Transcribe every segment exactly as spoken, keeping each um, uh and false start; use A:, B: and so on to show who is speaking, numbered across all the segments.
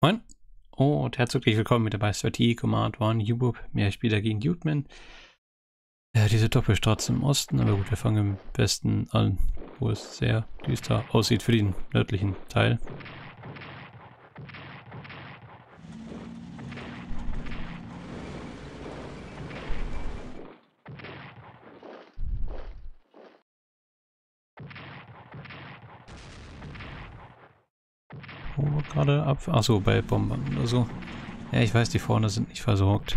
A: Moin und herzlich willkommen mit dabei Sir T, Command One, U-Boop, mehr Spieler gegen Dudeman. Ja, diese Doppelstraße im Osten, aber gut, wir fangen am besten an, wo es sehr düster aussieht für den nördlichen Teil. Wo wir gerade ab... Achso, bei Bombern oder so. Ja, ich weiß, die vorne sind nicht versorgt.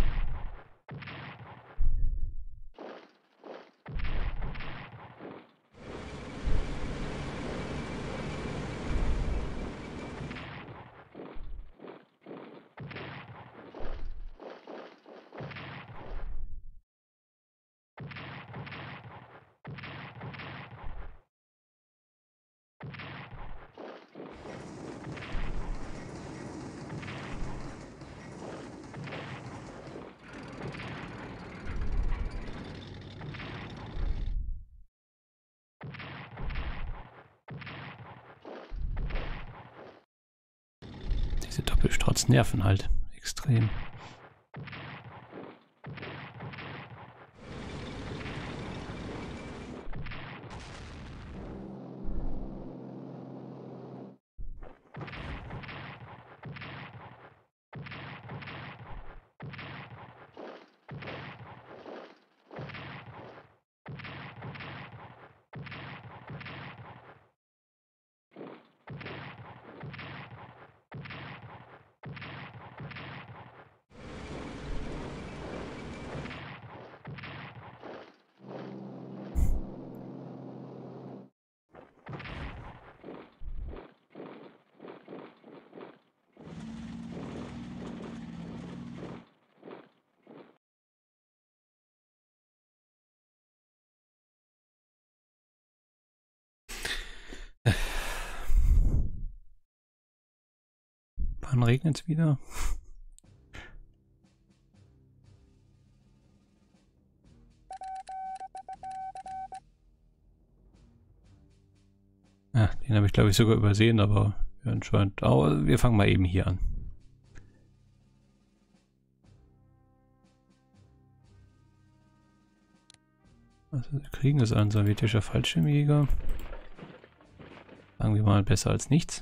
A: Diese Doppelstraßen nerven halt extrem. Wann regnet es wieder? Ja, den habe ich glaube ich sogar übersehen, aber anscheinend. Aber wir fangen mal eben hier an. Also wir kriegen es ein sowjetischer Fallschirmjäger. Sagen wir mal besser als nichts.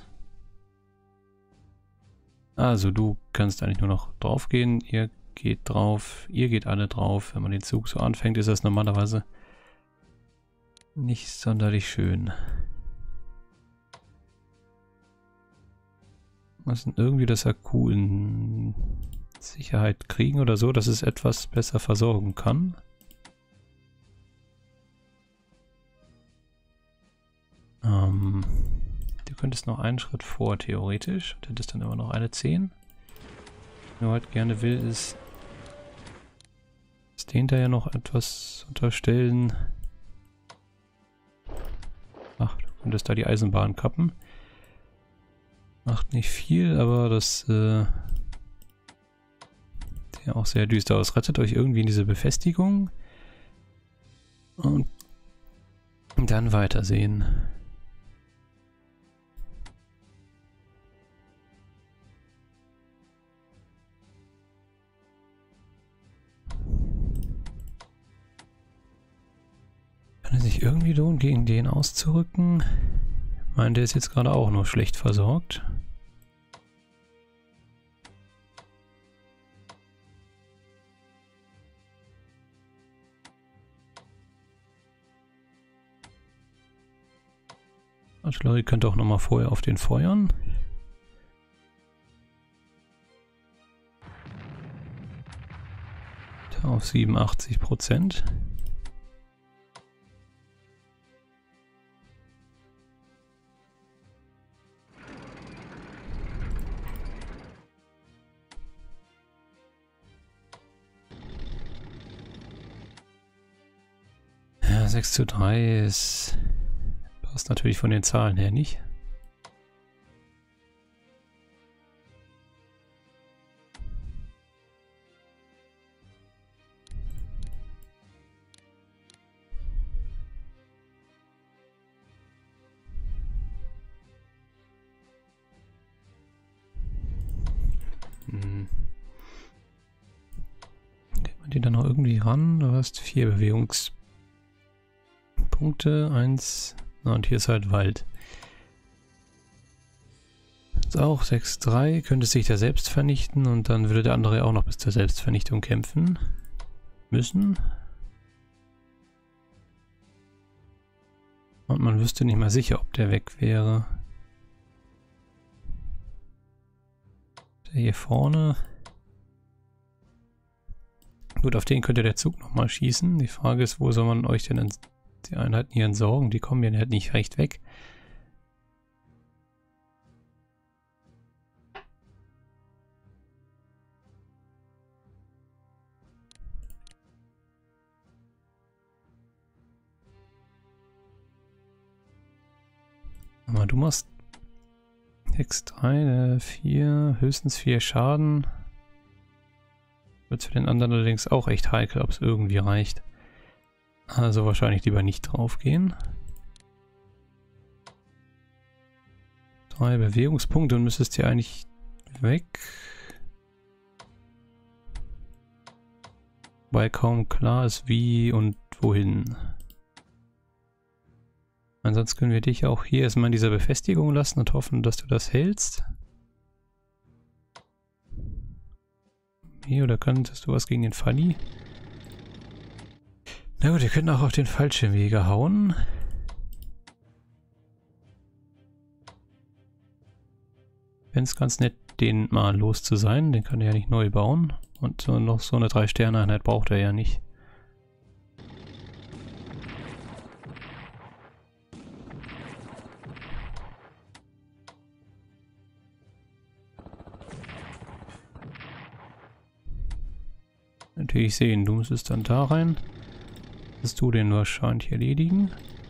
A: Also du kannst eigentlich nur noch drauf gehen. Ihr geht drauf. Ihr geht alle drauf. Wenn man den Zug so anfängt, ist das normalerweise nicht sonderlich schön. Müssen irgendwie das Akku in Sicherheit kriegen oder so, dass es etwas besser versorgen kann. Ähm, du könntest noch einen Schritt vor, theoretisch. Und hättest dann immer noch eine zehn. Nur halt gerne will, ist, ist den da ja noch etwas unterstellen. Ach, du könntest da die Eisenbahn kappen. Macht nicht viel, aber das äh, sieht ja auch sehr düster aus. Rettet euch irgendwie in diese Befestigung. Und dann weitersehen. Kann es sich irgendwie lohnen, gegen den auszurücken? Ich meine, der ist jetzt gerade auch nur schlecht versorgt. Artillerie könnte auch nochmal vorher auf den feuern. Da auf siebenundachtzig Prozent. Ja, sechs zu drei ist... passt natürlich von den Zahlen her nicht. Hm. Geht man die dann noch irgendwie ran? Du hast vier Bewegungspunkte. Eins. Na, und hier ist halt Wald. Ist auch sechs drei. Könnte sich der selbst vernichten und dann würde der andere auch noch bis zur Selbstvernichtung kämpfen müssen. Und man wüsste nicht mal sicher, ob der weg wäre. Der hier vorne. Gut, auf den könnte der Zug nochmal schießen. Die Frage ist, wo soll man euch denn die Einheiten hier entsorgen? Die kommen ja halt nicht recht weg. Aber du machst sechs drei, vier, höchstens vier Schaden. Wird für den anderen allerdings auch echt heikel, ob es irgendwie reicht. Also wahrscheinlich lieber nicht draufgehen. Drei Bewegungspunkte und müsstest hier eigentlich weg. Wobei kaum klar ist, wie und wohin. Ansonsten können wir dich auch hier erstmal in dieser Befestigung lassen und hoffen, dass du das hältst. Hier, oder könntest du was gegen den Falli? Na gut, wir können auch auf den Fallschirmjäger hauen. Wenn es ganz nett, den mal los zu sein, den kann er ja nicht neu bauen. Und so noch so eine drei Sterne Einheit braucht er ja nicht. Natürlich sehen, du müsstest dann da rein. Dass du den wahrscheinlich erledigen.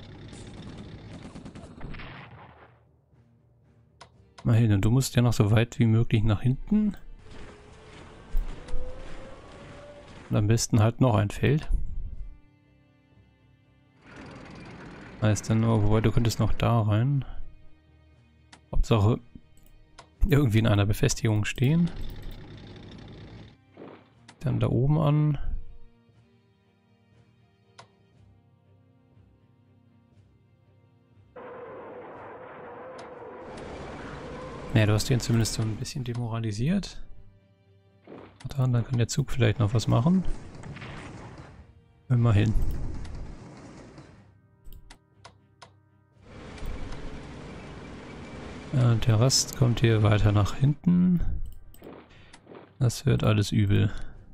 A: Mal hin, und du musst ja noch so weit wie möglich nach hinten. Und am besten halt noch ein Feld. Heißt dann nur, wobei du könntest noch da rein. Hauptsache irgendwie in einer Befestigung stehen. Dann da oben an. Ja, du hast den zumindest so ein bisschen demoralisiert. Dann, dann kann der Zug vielleicht noch was machen. Immerhin. Ja, der Rest kommt hier weiter nach hinten. Das wird alles übel.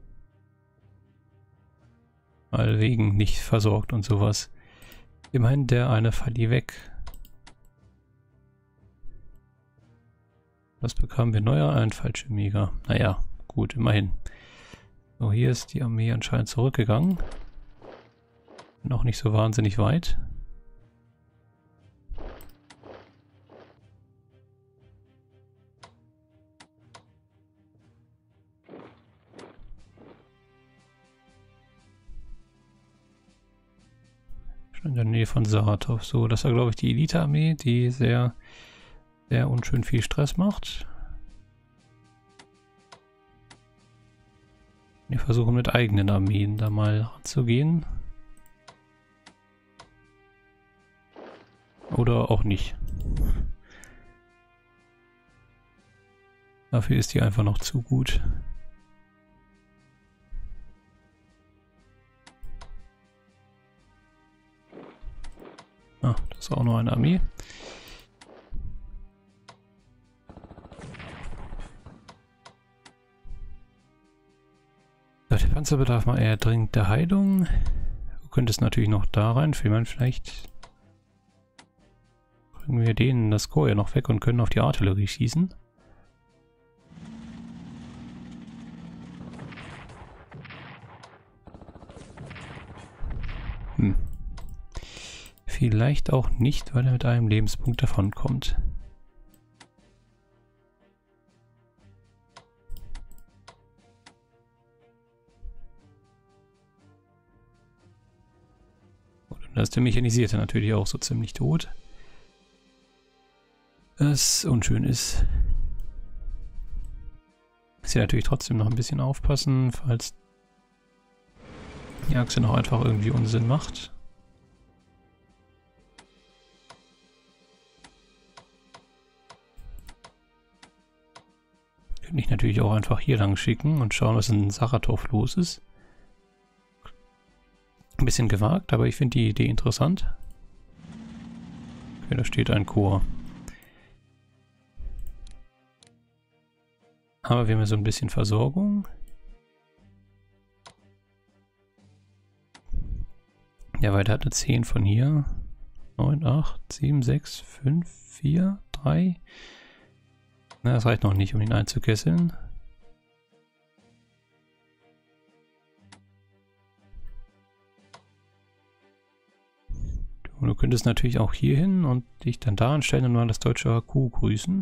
A: Weil wegen nicht versorgt und sowas. Immerhin der eine Falli weg. Was bekamen wir neuer? Ein Fallschirmjäger. Naja, gut, immerhin. So, hier ist die Armee anscheinend zurückgegangen. Noch nicht so wahnsinnig weit. Schon in der Nähe von Saratov. So, das war, glaube ich, die Elite-Armee, die sehr... der unschön viel Stress macht. Wir versuchen mit eigenen Armeen da mal ranzugehen. Oder auch nicht. Dafür ist die einfach noch zu gut. Ah, das ist auch noch eine Armee. Der Panzer bedarf mal eher dringend der Heilung. Du könntest natürlich noch da rein. Vielleicht bringen wir denen das Korps ja noch weg und können auf die Artillerie schießen. Hm. Vielleicht auch nicht, weil er mit einem Lebenspunkt davon kommt. Da ist der Mechanisierte natürlich auch so ziemlich tot. Was unschön ist. Muss hier natürlich trotzdem noch ein bisschen aufpassen, falls die Achse noch einfach irgendwie Unsinn macht. Könnte ich natürlich auch einfach hier lang schicken und schauen, was in Saratov los ist. Ein bisschen gewagt, aber ich finde die Idee interessant. Okay, da steht ein Chor. Aber wir haben ja so ein bisschen Versorgung. Der weiter hat eine zehn von hier. neun, acht, sieben, sechs, fünf, vier, drei. Na, das reicht noch nicht, um ihn einzukesseln. Und du könntest natürlich auch hier hin und dich dann da anstellen und mal das deutsche H Q grüßen.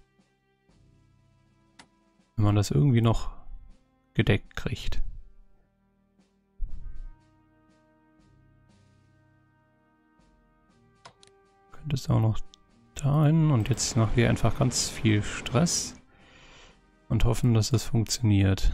A: Wenn man das irgendwie noch gedeckt kriegt. Könntest auch noch dahin und jetzt machen wir einfach ganz viel Stress und hoffen, dass es funktioniert.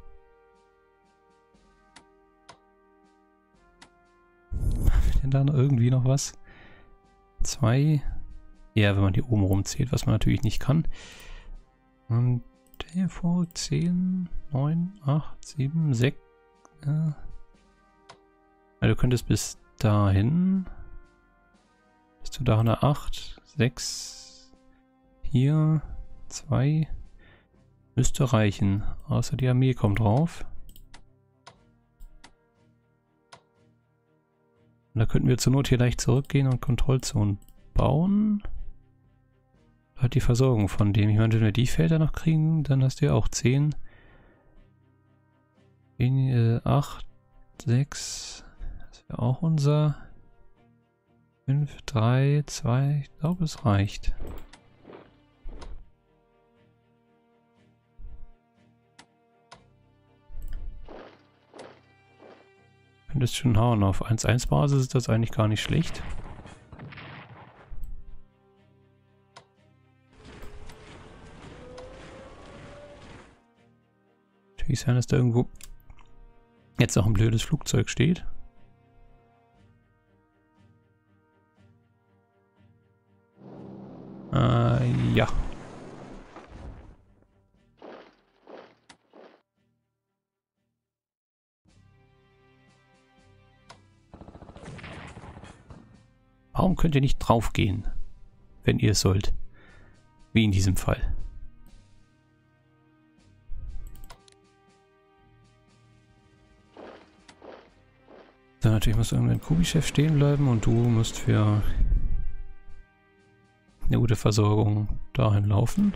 A: Haben wir denn da irgendwie noch was? Zwei. Ja, wenn man hier oben rumzählt, was man natürlich nicht kann. Und der vor zehn, neun, acht, sieben, sechs. Ja. Ja, du könntest bis dahin. Bist du da eine acht, sechs, hier, zwei. Müsste reichen. Außer die Armee kommt drauf. Und da könnten wir zur Not hier leicht zurückgehen und Kontrollzonen bauen. Hat die Versorgung von dem. Ich meine, wenn wir die Felder noch kriegen, dann hast du ja auch zehn. acht, sechs. Das wäre auch unser. fünf, drei, zwei. Ich glaube, es reicht. Könntest schon hauen. Auf eins eins Basis ist das eigentlich gar nicht schlecht. Natürlich sein, dass da irgendwo jetzt noch ein blödes Flugzeug steht. Äh, ja. Warum könnt ihr nicht draufgehen, wenn ihr es sollt? Wie in diesem Fall. So, natürlich muss irgendwann Kubi-Chef stehen bleiben und du musst für eine gute Versorgung dahin laufen.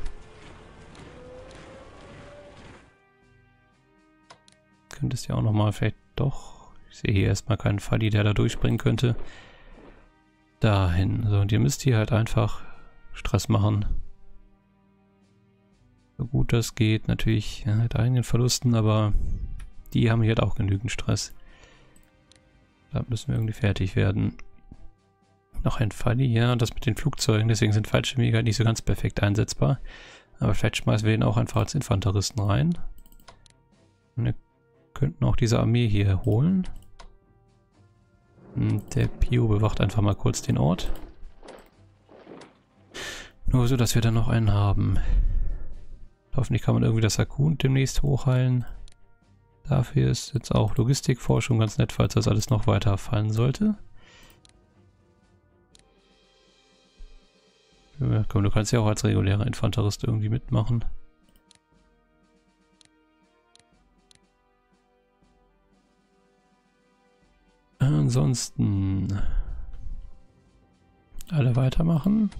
A: Könntest ja auch nochmal vielleicht doch. Ich sehe hier erstmal keinen Falli, der da durchspringen könnte. Dahin. So, und ihr müsst hier halt einfach Stress machen. So gut das geht. Natürlich ja, mit eigenen Verlusten, aber die haben hier halt auch genügend Stress. Da müssen wir irgendwie fertig werden. Noch ein Falli, ja, das mit den Flugzeugen, deswegen sind Fallschirmjäger halt nicht so ganz perfekt einsetzbar. Aber vielleicht schmeißen wir ihn auch einfach als Infanteristen rein. Und wir könnten auch diese Armee hier holen. Und der Pio bewacht einfach mal kurz den Ort. Nur so, dass wir dann noch einen haben. Hoffentlich kann man irgendwie das Akun demnächst hochheilen. Dafür ist jetzt auch Logistikforschung ganz nett, falls das alles noch weiter fallen sollte. Ja, komm, du kannst ja auch als regulärer Infanterist irgendwie mitmachen. Ansonsten alle weitermachen.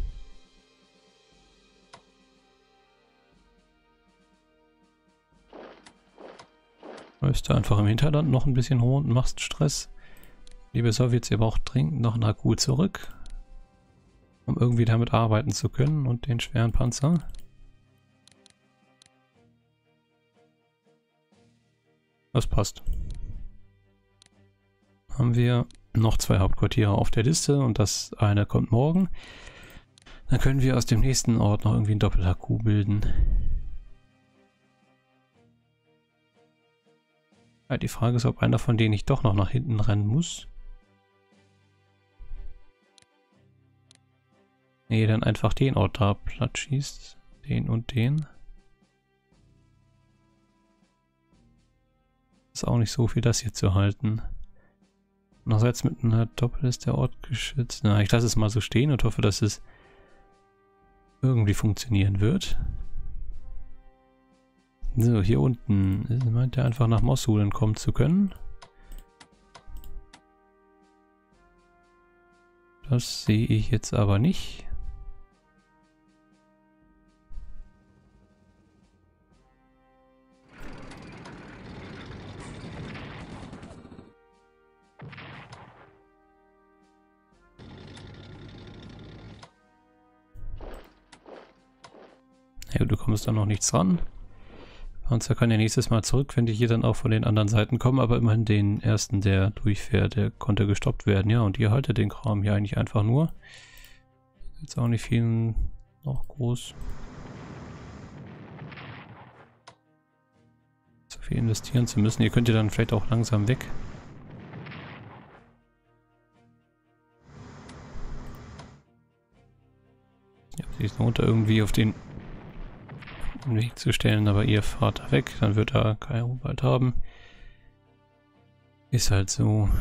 A: Läufst du einfach im Hinterland noch ein bisschen hoch und machst Stress. Liebe Sowjets, ihr braucht dringend noch einen Akku zurück, um irgendwie damit arbeiten zu können und den schweren Panzer. Das passt. Haben wir noch zwei Hauptquartiere auf der Liste und das eine kommt morgen. Dann können wir aus dem nächsten Ort noch irgendwie einen Doppel-H Q bilden. Ja, die Frage ist, ob einer von denen nicht doch noch nach hinten rennen muss. Nee, dann einfach den Ort da platt schießt. Den und den. Ist auch nicht so viel, das hier zu halten. Andererseits mit einer Doppel ist der Ort geschützt. Na, ich lasse es mal so stehen und hoffe, dass es irgendwie funktionieren wird. So, hier unten meint er einfach nach Mosul kommen zu können. Das sehe ich jetzt aber nicht. Ja, du kommst da noch nichts ran. Panzer kann ja nächstes Mal zurück, wenn die hier dann auch von den anderen Seiten kommen, aber immerhin den ersten, der durchfährt, der konnte gestoppt werden. Ja, und ihr haltet den Kram hier eigentlich einfach nur. Jetzt auch nicht viel noch groß. So viel investieren zu müssen. Ihr könnt ihr dann vielleicht auch langsam weg. Ja, sich lohnt da irgendwie auf den Weg zu stellen, aber ihr fahrt da weg, dann wird er Kairo bald haben. Ist halt so.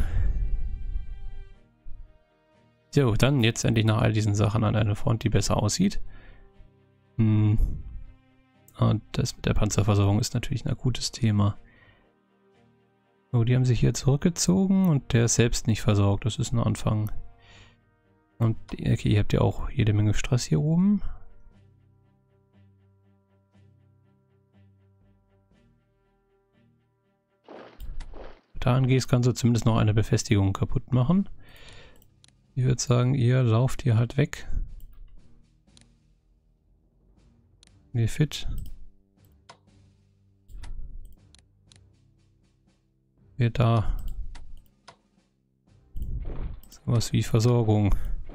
A: So, dann jetzt endlich nach all diesen Sachen an eine Front, die besser aussieht. Hm. Und das mit der Panzerversorgung ist natürlich ein akutes Thema. So, die haben sich hier zurückgezogen und der ist selbst nicht versorgt. Das ist ein Anfang. Und okay, ihr habt ja auch jede Menge Stress hier oben. Da angehst, kannst du zumindest noch eine Befestigung kaputt machen. Ich würde sagen, ihr lauft hier halt weg. Wir fit. Wir da. Sowas wie Versorgung.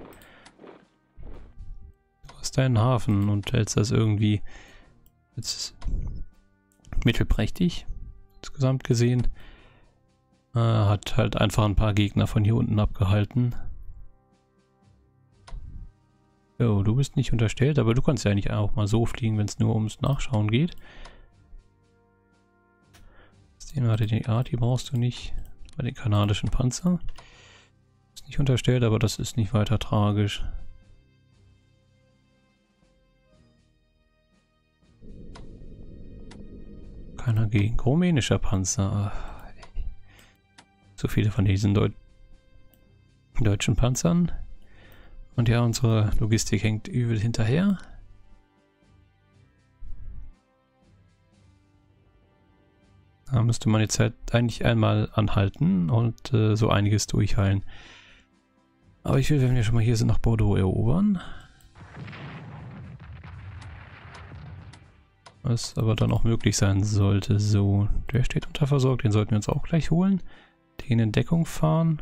A: Du hast deinen Hafen und hältst das irgendwie jetzt mittelprächtig. Insgesamt gesehen. Äh, hat halt einfach ein paar Gegner von hier unten abgehalten. Jo, du bist nicht unterstellt, aber du kannst ja nicht auch mal so fliegen, wenn es nur ums Nachschauen geht. Den hatte die Art, die brauchst du nicht. Bei den kanadischen Panzer. Ist nicht unterstellt, aber das ist nicht weiter tragisch. Keiner gegen rumänischer Panzer. So viele von diesen Deu deutschen Panzern. Und ja, unsere Logistik hängt übel hinterher. Da müsste man jetzt halt eigentlich einmal anhalten und äh, so einiges durchheilen. Aber ich will, wenn wir schon mal hier sind, nach Bordeaux erobern. Was aber dann auch möglich sein sollte. So, der steht unterversorgt, den sollten wir uns auch gleich holen. Den in Deckung fahren.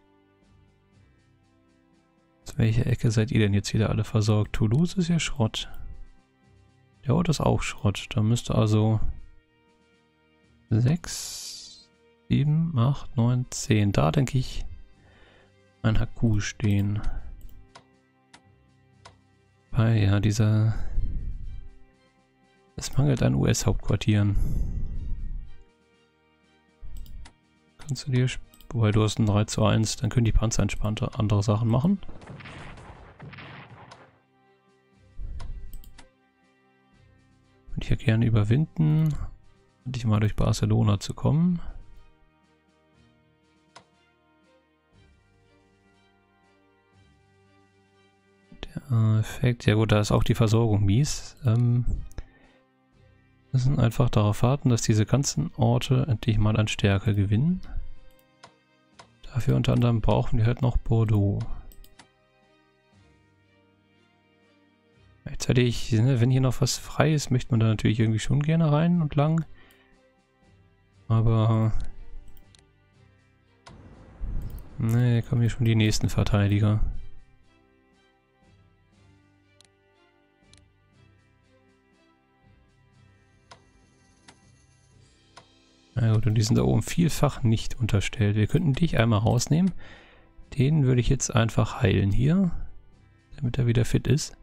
A: Aus welcher Ecke seid ihr denn jetzt wieder alle versorgt? Toulouse ist ja Schrott. Der Ort ist auch Schrott. Da müsste also sechs, sieben, acht, neun, zehn. Da denke ich ein Haku stehen. Weil ja, dieser... Es mangelt an U S-Hauptquartieren. Kannst du dir... Wobei du hast ein drei zu eins, dann können die Panzer entspannter andere Sachen machen. Würde ich ja gerne überwinden, endlich mal durch Barcelona zu kommen. Der Effekt, ja gut, da ist auch die Versorgung mies. Ähm, wir müssen einfach darauf warten, dass diese ganzen Orte endlich mal an Stärke gewinnen. Dafür unter anderem brauchen wir halt noch Bordeaux. Gleichzeitig, ne, wenn hier noch was frei ist, möchte man da natürlich irgendwie schon gerne rein und lang. Aber... Ne, kommen hier schon die nächsten Verteidiger. Na gut, und die sind da oben vielfach nicht unterstellt. Wir könnten dich einmal rausnehmen. Den würde ich jetzt einfach heilen hier, damit er wieder fit ist.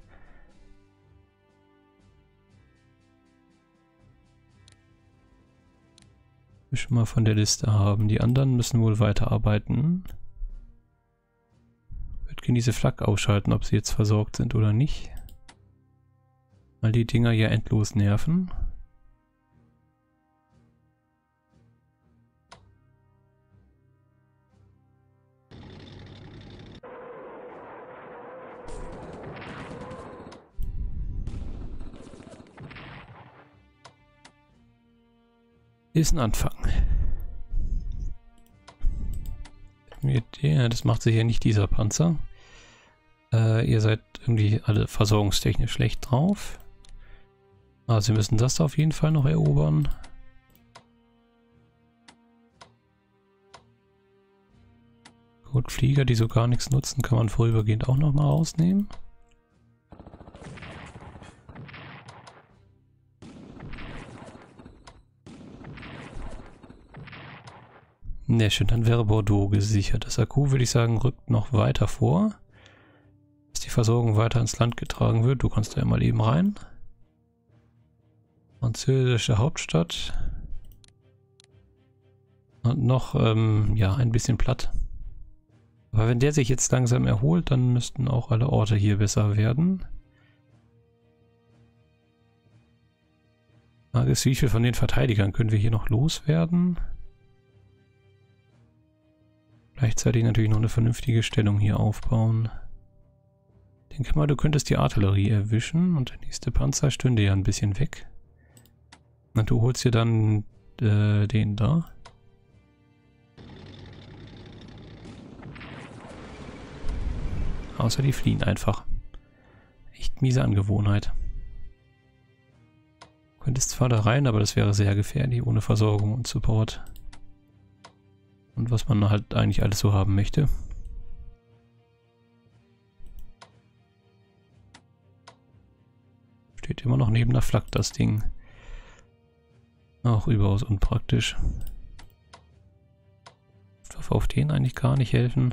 A: Wir schon mal von der Liste haben. Die anderen müssen wohl weiterarbeiten. Ich würde diese Flak ausschalten, ob sie jetzt versorgt sind oder nicht. Weil die Dinger ja endlos nerven. Ist ein Anfang. Ja, das macht sich ja nicht dieser Panzer. Äh, ihr seid irgendwie alle versorgungstechnisch schlecht drauf. Also wir müssen das auf jeden Fall noch erobern. Gut, Flieger, die so gar nichts nutzen, kann man vorübergehend auch noch mal rausnehmen. Ne, schön, dann wäre Bordeaux gesichert. Das Akku, würde ich sagen, rückt noch weiter vor. Dass die Versorgung weiter ins Land getragen wird. Du kannst da ja mal eben rein. Französische Hauptstadt. Und noch, ähm, ja, ein bisschen platt. Aber wenn der sich jetzt langsam erholt, dann müssten auch alle Orte hier besser werden. Frage ist, wie viel von den Verteidigern können wir hier noch loswerden? Gleichzeitig natürlich noch eine vernünftige Stellung hier aufbauen. Ich denke mal, du könntest die Artillerie erwischen und der nächste Panzer stünde ja ein bisschen weg. Und du holst dir dann äh, den da. Außer die fliehen einfach. Echt miese Angewohnheit. Du könntest zwar da rein, aber das wäre sehr gefährlich ohne Versorgung und Support. Und was man halt eigentlich alles so haben möchte. Steht immer noch neben der Flak das Ding. Auch überaus unpraktisch. Darf auf den eigentlich gar nicht helfen.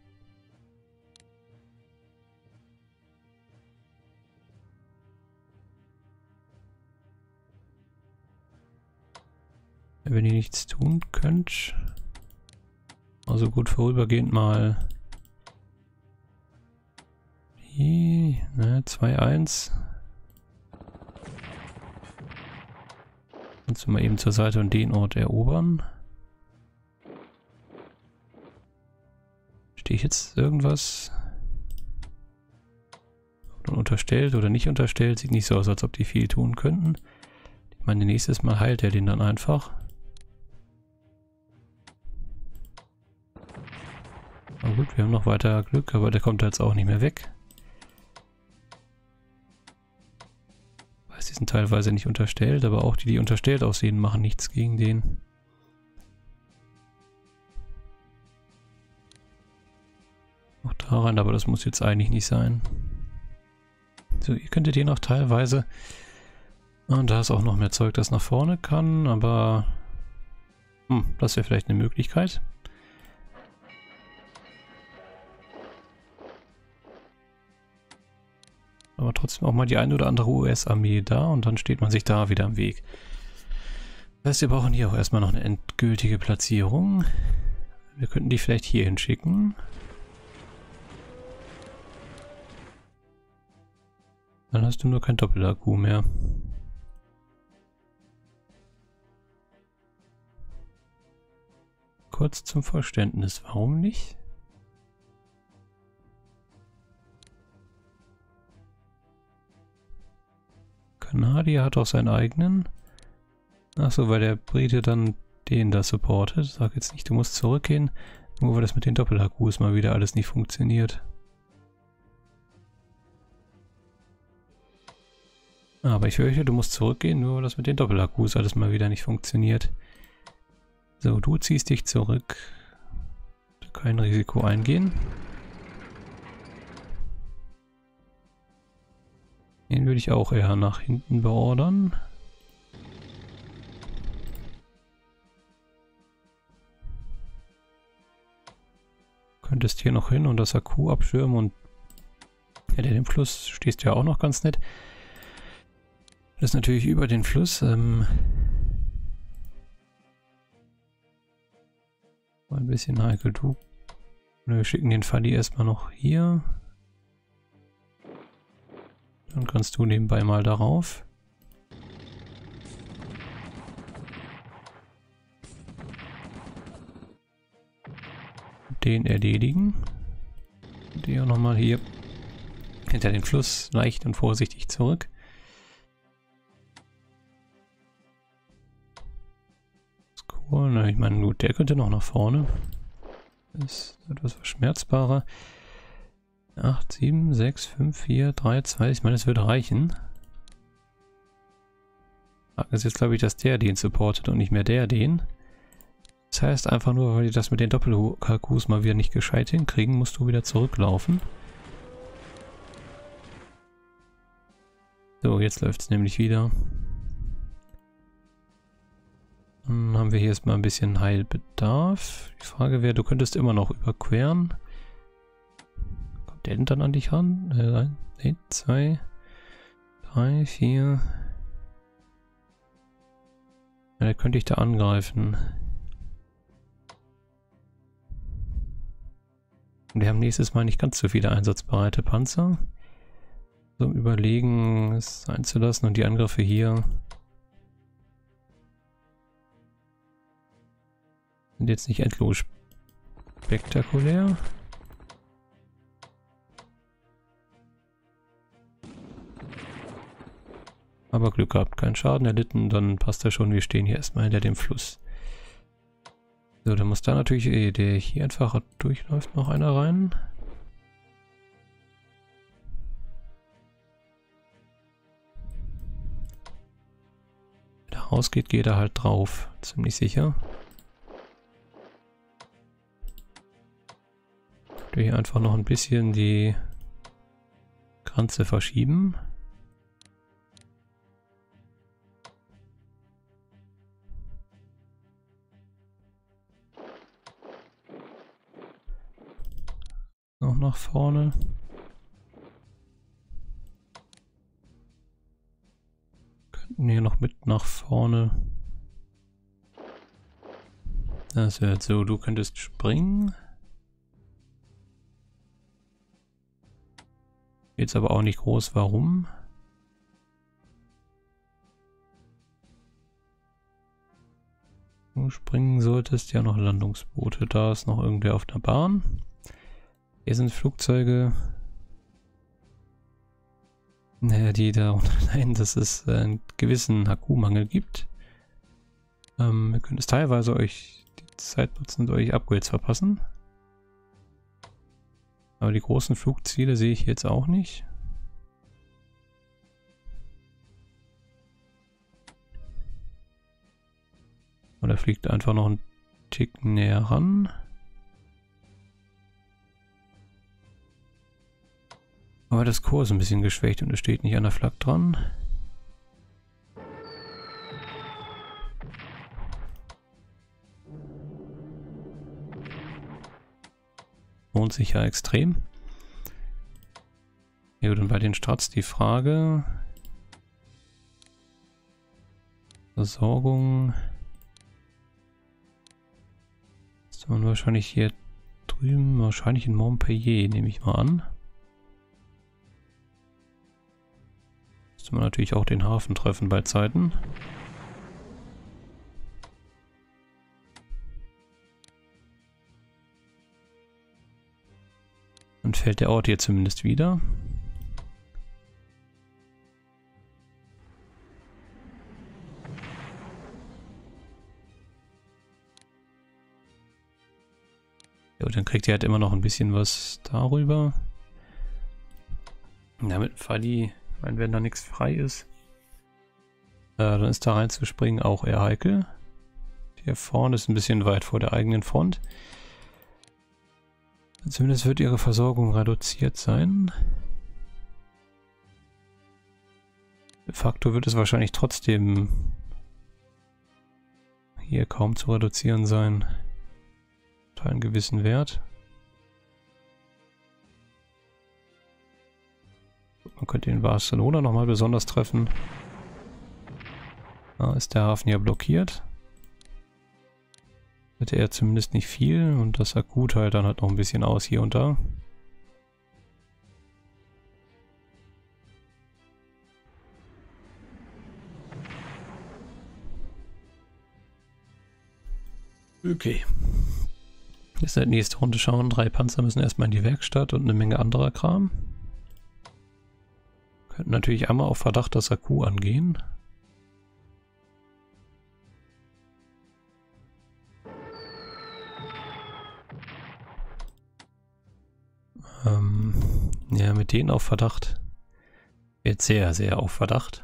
A: Wenn ihr nichts tun könnt. Also gut, vorübergehend mal die, ne, zwei eins. Kannst du mal eben zur Seite und den Ort erobern. Stehe ich jetzt irgendwas? Unterstellt oder nicht unterstellt? Sieht nicht so aus, als ob die viel tun könnten. Ich meine, nächstes Mal heilt er den dann einfach. Na gut, wir haben noch weiter Glück, aber der kommt jetzt auch nicht mehr weg. Weiß, die sind teilweise nicht unterstellt, aber auch die, die unterstellt aussehen, machen nichts gegen den. Noch da rein, aber das muss jetzt eigentlich nicht sein. So, ihr könntet hier noch teilweise... Und da ist auch noch mehr Zeug, das nach vorne kann, aber... Hm, das wäre vielleicht eine Möglichkeit. Aber trotzdem auch mal die eine oder andere U S-Armee da und dann steht man sich da wieder am Weg. Das heißt, wir brauchen hier auch erstmal noch eine endgültige Platzierung. Wir könnten die vielleicht hier hinschicken. Dann hast du nur kein Doppelakku mehr. Kurz zum Verständnis, warum nicht? Kanadier hat auch seinen eigenen. Achso, weil der Brite dann den da supportet. Sag jetzt nicht, du musst zurückgehen, nur weil das mit den Doppelakkus mal wieder alles nicht funktioniert. Aber ich höre, du musst zurückgehen, nur weil das mit den Doppelakkus alles mal wieder nicht funktioniert. So, du ziehst dich zurück. Kein Risiko eingehen. Den würde ich auch eher nach hinten beordern. könntest hier noch hin und das Akku abschirmen und ja, den Fluss stehst du ja auch noch ganz nett. Das ist natürlich über den Fluss. Ähm, ein bisschen heikel. Du. Wir schicken den Fadi erstmal noch hier. Dann kannst du nebenbei mal darauf. Den erledigen. Den auch nochmal hier hinter den Fluss leicht und vorsichtig zurück. Das ist cool. Na, ich meine, gut, der könnte noch nach vorne. Das ist etwas verschmerzbarer. acht, sieben, sechs, fünf, vier, drei, zwei. Ich meine, es würde reichen. Frage ist jetzt, glaube ich, dass der den supportet und nicht mehr der den. Das heißt einfach nur, weil die das mit den Doppel-K Qs mal wieder nicht gescheit hinkriegen, musst du wieder zurücklaufen. So, jetzt läuft es nämlich wieder. Dann haben wir hier erstmal ein bisschen Heilbedarf. Die Frage wäre, du könntest immer noch überqueren. Kommt der denn dann an dich ran? Äh, eins, zwei, drei, vier. Ja, der könnte ich da angreifen. Und wir haben nächstes Mal nicht ganz so viele einsatzbereite Panzer. So im Überlegen, es sein zu lassen und die Angriffe hier sind jetzt nicht endlos spektakulär. Aber Glück gehabt, kein Schaden erlitten, dann passt das schon. Wir stehen hier erstmal hinter dem Fluss. So, dann muss da natürlich, eh, der hier einfach durchläuft, noch einer rein. Wenn er rausgeht, geht er halt drauf. Ziemlich sicher. Ich will hier einfach noch ein bisschen die Grenze verschieben. Noch nach vorne. Könnten hier noch mit nach vorne. Das wäre jetzt so, du könntest springen. Jetzt aber auch nicht groß, warum? Du springen solltest, ja noch Landungsboote. Da ist noch irgendwer auf der Bahn. Hier sind Flugzeuge. Naja, die da nein, dass es äh, einen gewissen Akkumangel gibt. Ähm, ihr könnt es teilweise euch die Zeit nutzen und euch Upgrades verpassen. Aber die großen Flugziele sehe ich jetzt auch nicht. Oder fliegt einfach noch einen Tick näher ran. Aber das Core ist ein bisschen geschwächt und es steht nicht an der Flak dran. Lohnt sich ja extrem. Ja, und bei den Starts die Frage. Versorgung. Das ist man wahrscheinlich hier drüben, wahrscheinlich in Montpellier, nehme ich mal an. Müsste man natürlich auch den Hafen treffen bei Zeiten. Dann fällt der Ort hier zumindest wieder. Ja, dann kriegt ihr halt immer noch ein bisschen was darüber. Ja, mit Fadi, ich meine, wenn da nichts frei ist, äh, dann ist da reinzuspringen auch eher heikel. Hier vorne ist ein bisschen weit vor der eigenen Front. Zumindest wird ihre Versorgung reduziert sein. De facto wird es wahrscheinlich trotzdem hier kaum zu reduzieren sein. Unter einem gewissen Wert. Man könnte den Barcelona nochmal besonders treffen. Da ist der Hafen ja blockiert. Hätte er zumindest nicht viel und das Akut halt dann halt noch ein bisschen aus hier und da. Okay. Jetzt halt nächste Runde schauen. Drei Panzer müssen erstmal in die Werkstatt und eine Menge anderer Kram. Könnten natürlich einmal auf Verdacht das Akku angehen. Ähm, ja, mit denen auf Verdacht. Jetzt sehr, sehr auf Verdacht.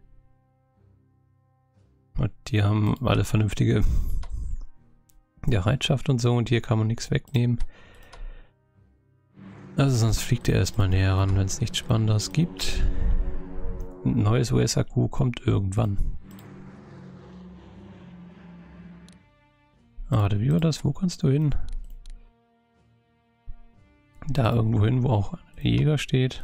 A: Und die haben alle vernünftige Bereitschaft und so und hier kann man nichts wegnehmen. Also sonst fliegt er erstmal näher ran, wenn es nichts Spannendes gibt. Ein neues U S-Akku kommt irgendwann. Ah, wie war das? Wo kannst du hin? Da irgendwo hin, wo auch der Jäger steht.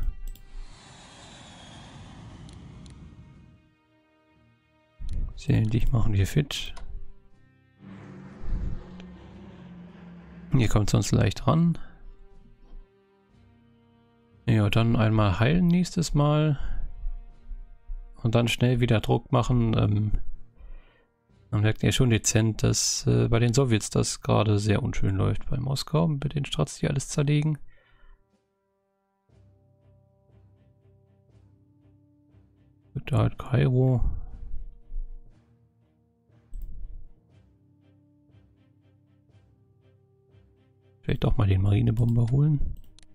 A: Sehen, dich machen wir fit. Hier kommt sonst leicht ran. Ja, dann einmal heilen nächstes Mal. Und dann schnell wieder Druck machen. Ähm, man merkt ja schon dezent, dass äh, bei den Sowjets das gerade sehr unschön läuft. Bei Moskau mit den Strats, die alles zerlegen. Wird da halt Kairo. Vielleicht auch mal den Marinebomber holen.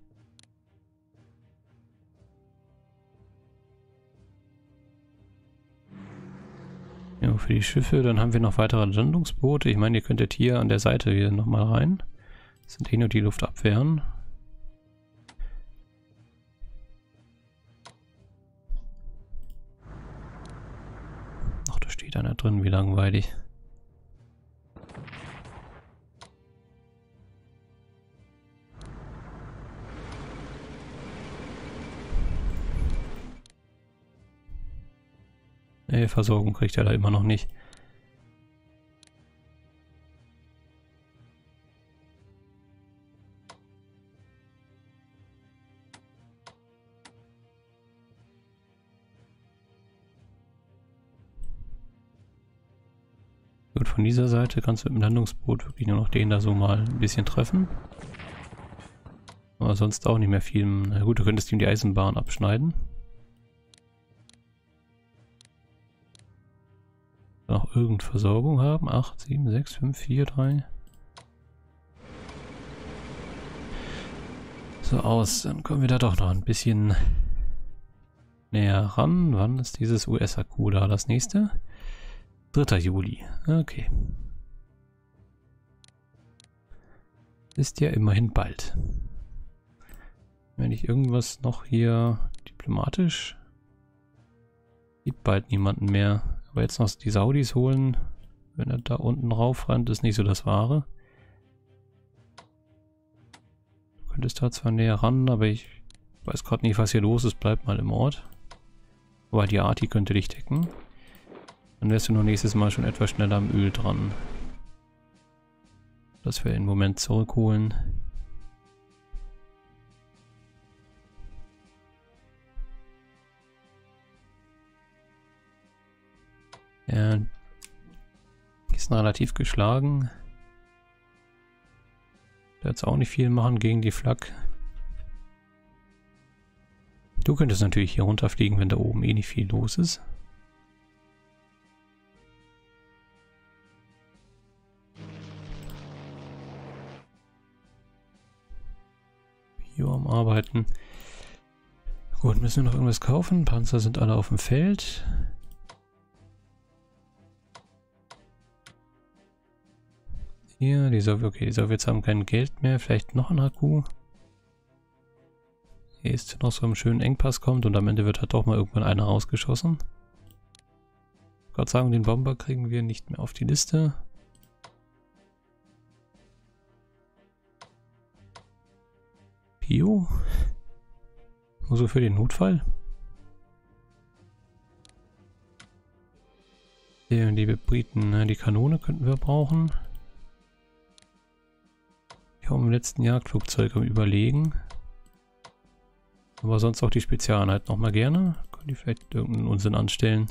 A: Ja, für die Schiffe, dann haben wir noch weitere Landungsboote. Ich meine, ihr könntet hier an der Seite hier nochmal rein. Das sind eh nur die Luftabwehren. Ach, da steht einer drin, wie langweilig. Nee, Versorgung kriegt er da immer noch nicht. Gut, von dieser Seite kannst du mit dem Landungsboot wirklich nur noch den da so mal ein bisschen treffen. Aber sonst auch nicht mehr viel. Na gut, du könntest ihm die Eisenbahn abschneiden. Noch irgendeine Versorgung haben. acht, sieben, sechs, fünf, vier, drei. So aus. Dann kommen wir da doch noch ein bisschen näher ran. Wann ist dieses U S-Akku da? Das nächste? dritter Juli. Okay. Ist ja immerhin bald. Wenn ich irgendwas noch hier diplomatisch... Gibt bald niemanden mehr. Aber jetzt noch die Saudis holen, wenn er da unten rauf rennt, ist nicht so das Wahre. Du könntest da zwar näher ran, aber ich weiß gerade nicht, was hier los ist. Bleib mal im Ort. Aber die Arti könnte dich decken. Dann wärst du noch nächstes Mal schon etwas schneller am Öl dran. Dass wir den Moment zurückholen. Ja, die ist relativ geschlagen. Der wird jetzt auch nicht viel machen gegen die Flak. Du könntest natürlich hier runterfliegen, wenn da oben eh nicht viel los ist. Hier am Arbeiten. Gut, müssen wir noch irgendwas kaufen? Panzer sind alle auf dem Feld. Hier, die Sowjets, okay, die Sowjets haben kein Geld mehr, vielleicht noch ein Akku. Hier ist noch so ein schönen Engpass kommt und am Ende wird halt doch mal irgendwann einer rausgeschossen. Gott sagen, den Bomber kriegen wir nicht mehr auf die Liste. Pio? Nur so für den Notfall? Die, liebe Briten, ne? Die Kanone könnten wir brauchen. Ich habe im letzten Jagdflugzeug am Überlegen. Aber sonst auch die Spezialeinheit nochmal gerne. Können die vielleicht irgendeinen Unsinn anstellen.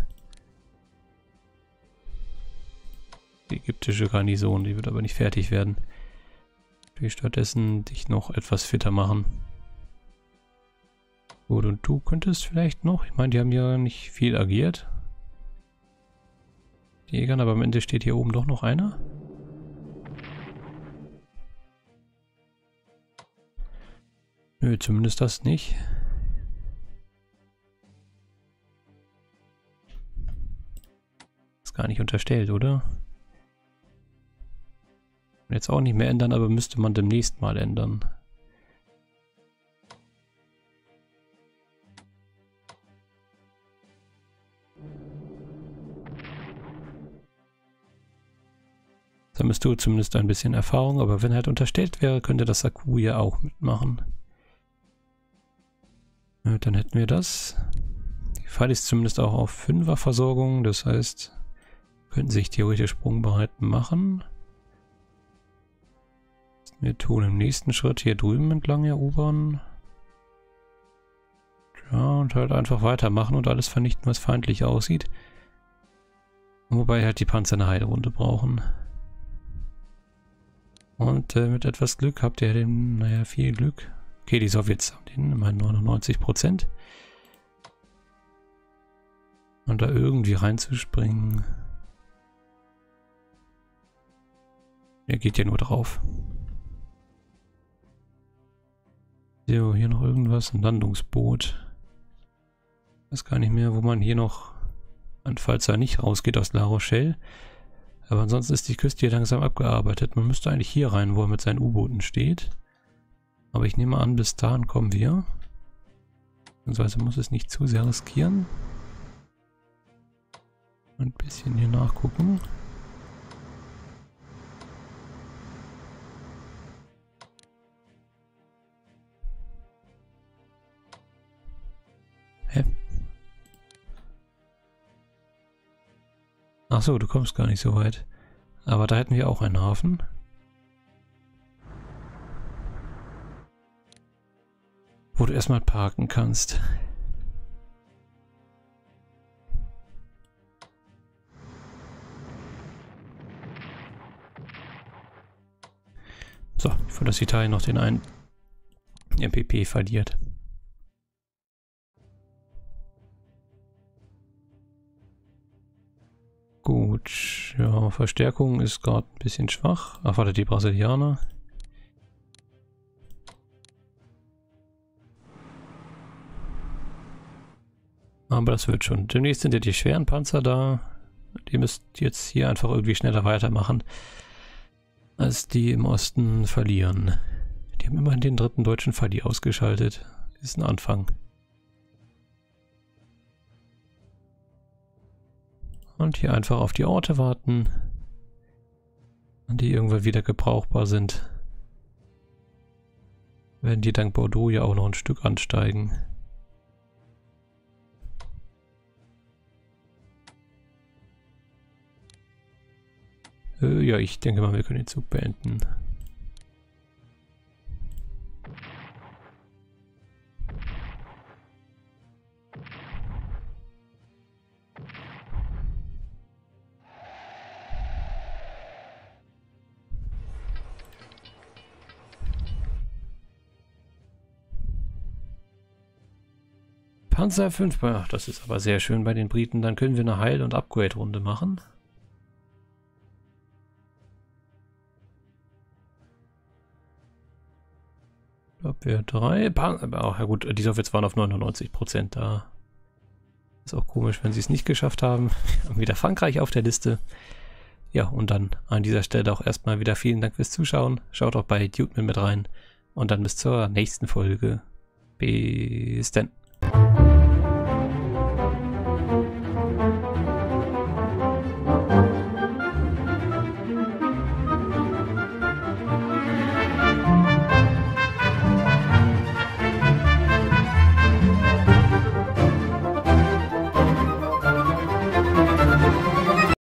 A: Die ägyptische Garnison, die wird aber nicht fertig werden. Ich will stattdessen dich noch etwas fitter machen. Gut, und du könntest vielleicht noch, ich meine, die haben ja nicht viel agiert. Die Jägern, aber am Ende steht hier oben doch noch einer. Nö, zumindest das nicht. Ist gar nicht unterstellt, oder? Jetzt auch nicht mehr ändern, aber müsste man demnächst mal ändern. Da müsst du zumindest ein bisschen Erfahrung, aber wenn halt unterstellt wäre, könnte das Akku ja auch mitmachen. Ja, dann hätten wir das. Die Fall ist zumindest auch auf fünfer Versorgung, das heißt, könnten sich theoretisch sprungbereit machen. Wir tun im nächsten Schritt hier drüben entlang erobern. Ja, und halt einfach weitermachen und alles vernichten, was feindlich aussieht. Wobei halt die Panzer eine Heilerunde brauchen. Und äh, mit etwas Glück habt ihr den, naja, viel Glück. Okay, die Sowjets haben den immerhin neunundneunzig Prozent. Und da irgendwie reinzuspringen. Er geht ja nur drauf. So, hier noch irgendwas, ein Landungsboot. Ich weiß gar nicht mehr, wo man hier noch, falls er nicht rausgeht aus La Rochelle. Aber ansonsten ist die Küste hier langsam abgearbeitet. Man müsste eigentlich hier rein, wo er mit seinen U-Booten steht. Aber ich nehme an, bis dahin kommen wir. Beziehungsweise muss es nicht zu sehr riskieren. Ein bisschen hier nachgucken. Hä? Ach so, du kommst gar nicht so weit. Aber da hätten wir auch einen Hafen. Wo du erstmal parken kannst. So, bevor das Italien noch den einen M P P verliert. Gut, ja, Verstärkung ist gerade ein bisschen schwach. Ach, warte, die Brasilianer. Aber das wird schon. Demnächst sind ja die schweren Panzer da. Die müsst jetzt hier einfach irgendwie schneller weitermachen, als die im Osten verlieren. Die haben immerhin den dritten deutschen Verlier ausgeschaltet. Das ist ein Anfang. Und hier einfach auf die Orte warten, die irgendwann wieder gebrauchbar sind. Werden die dank Bordeaux ja auch noch ein Stück ansteigen. Äh, ja, ich denke mal, wir können den Zug beenden. Panzer fünf, ach, das ist aber sehr schön bei den Briten. Dann können wir eine Heil- und Upgrade-Runde machen. Abwehr drei. Ach ja gut, die Sowjets waren auf neunundneunzig Prozent da. Ist auch komisch, wenn sie es nicht geschafft haben. Wir haben wieder Frankreich auf der Liste. Ja, und dann an dieser Stelle auch erstmal wieder vielen Dank fürs Zuschauen. Schaut auch bei Dukeman mit rein. Und dann bis zur nächsten Folge. Bis dann.